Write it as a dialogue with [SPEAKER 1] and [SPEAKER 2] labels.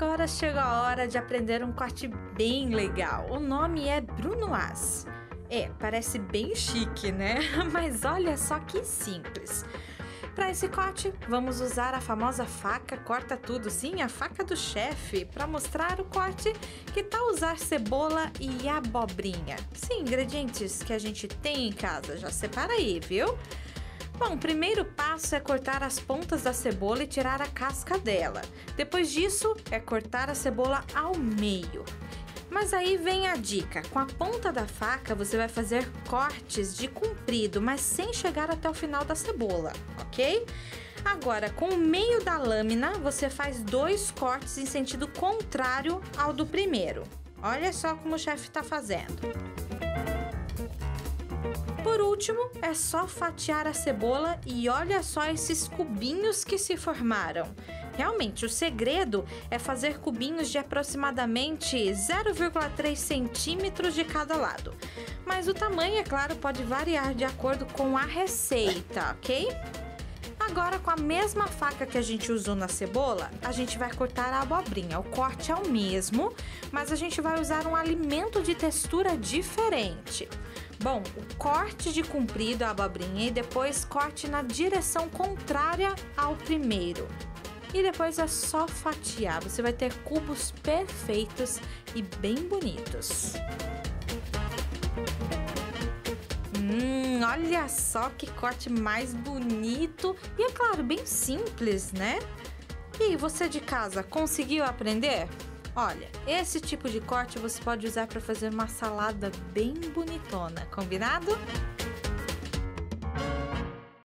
[SPEAKER 1] agora chegou a hora de aprender um corte bem legal. O nome é Brunoise. Parece bem chique, né? Mas olha só que simples. Para esse corte, vamos usar a famosa faca corta tudo, sim, a faca do chefe, para mostrar o corte. Que tal usar cebola e abobrinha? Sim, ingredientes que a gente tem em casa, já separa aí, viu? Bom, o primeiro passo é cortar as pontas da cebola e tirar a casca dela. Depois disso, é cortar a cebola ao meio. Mas aí vem a dica, com a ponta da faca você vai fazer cortes de comprido, mas sem chegar até o final da cebola, ok? Agora, com o meio da lâmina, você faz 2 cortes em sentido contrário ao do primeiro. Olha só como o chefe está fazendo. Por último, é só fatiar a cebola e olha só esses cubinhos que se formaram. Realmente, o segredo é fazer cubinhos de aproximadamente 0,3 centímetros de cada lado. Mas o tamanho, é claro, pode variar de acordo com a receita, ok? Agora, com a mesma faca que a gente usou na cebola, a gente vai cortar a abobrinha. O corte é o mesmo, mas a gente vai usar um alimento de textura diferente. Bom, o corte de comprido a abobrinha e depois corte na direção contrária ao primeiro. E depois é só fatiar, você vai ter cubos perfeitos e bem bonitos. Olha só que corte mais bonito e, é claro, bem simples, né? E você de casa, conseguiu aprender? Olha, esse tipo de corte você pode usar para fazer uma salada bem bonitona, combinado?